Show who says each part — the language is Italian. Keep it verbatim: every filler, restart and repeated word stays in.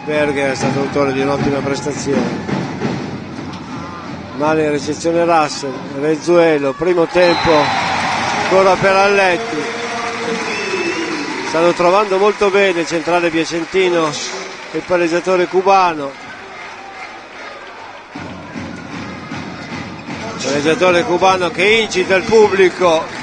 Speaker 1: Berger è stato autore di un'ottima prestazione. Male in ricezione Russell, Rezzuelo, primo tempo ancora per Alletti. Stanno trovando molto bene il centrale piacentino e il palleggiatore cubano. Il palleggiatore cubano che incita il pubblico